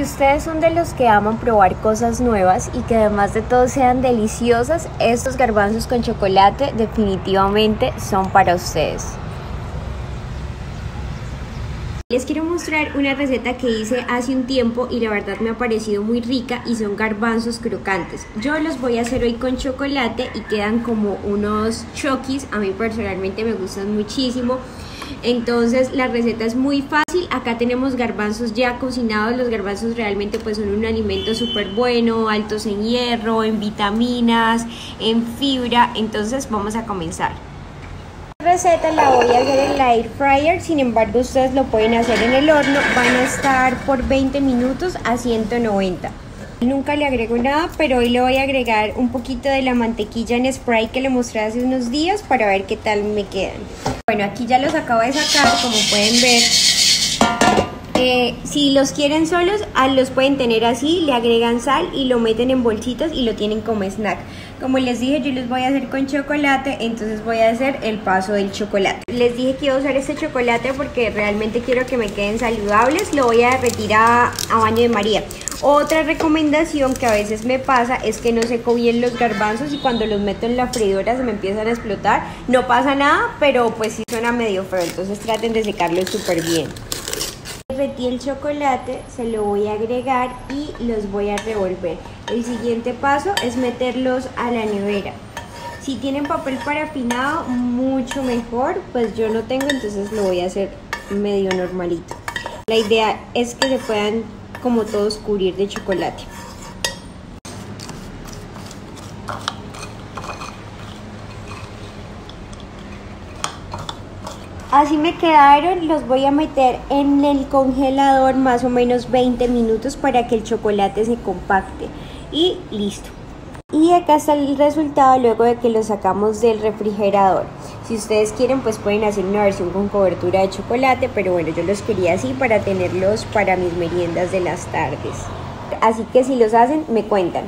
ustedes son de los que aman probar cosas nuevas y que además de todo sean deliciosas, estos garbanzos con chocolate definitivamente son para ustedes. Les quiero mostrar una receta que hice hace un tiempo y la verdad me ha parecido muy rica y son garbanzos crocantes. Yo los voy a hacer hoy con chocolate y quedan como unos chokis, a mí personalmente me gustan muchísimo. Entonces la receta es muy fácil. Acá tenemos garbanzos ya cocinados. Los garbanzos realmente pues son un alimento súper bueno, altos en hierro, en vitaminas, en fibra. Entonces vamos a comenzar. Esta receta la voy a hacer en la air fryer, sin embargo ustedes lo pueden hacer en el horno. Van a estar por 20 minutos a 190. Nunca le agrego nada, pero hoy le voy a agregar un poquito de la mantequilla en spray que le mostré hace unos días para ver qué tal me quedan. Bueno, aquí ya los acabo de sacar, como pueden ver. Si los quieren solos, los pueden tener así, le agregan sal y lo meten en bolsitas y lo tienen como snack. Como les dije, yo los voy a hacer con chocolate, entonces voy a hacer el paso del chocolate. Les dije que iba a usar este chocolate porque realmente quiero que me queden saludables. Lo voy a derretir a baño de María. Otra recomendación que a veces me pasa es que no seco bien los garbanzos y cuando los meto en la freidora se me empiezan a explotar. No pasa nada, pero pues sí suena medio feo, entonces traten de secarlos súper bien. Derretí el chocolate, se lo voy a agregar y los voy a revolver. El siguiente paso es meterlos a la nevera. Si tienen papel parafinado, mucho mejor, pues yo no tengo, entonces lo voy a hacer medio normalito. La idea es que se puedan como todos cubrir de chocolate. Así me quedaron, los voy a meter en el congelador más o menos 20 minutos para que el chocolate se compacte y listo. Y acá está el resultado luego de que los sacamos del refrigerador. Si ustedes quieren pues pueden hacer una versión con cobertura de chocolate, pero bueno, yo los quería así para tenerlos para mis meriendas de las tardes. Así que si los hacen, me cuentan.